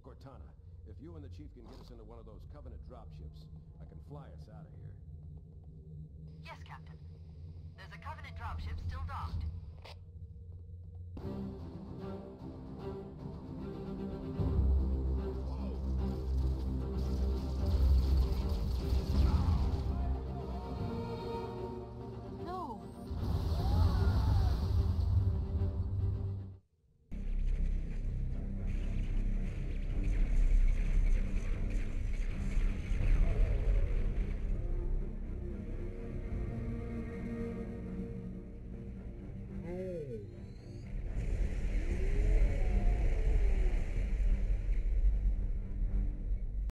Cortana, if you and the Chief can get us into one of those Covenant dropships, I can fly us out of here. Yes, Captain. There's a Covenant dropship still docked.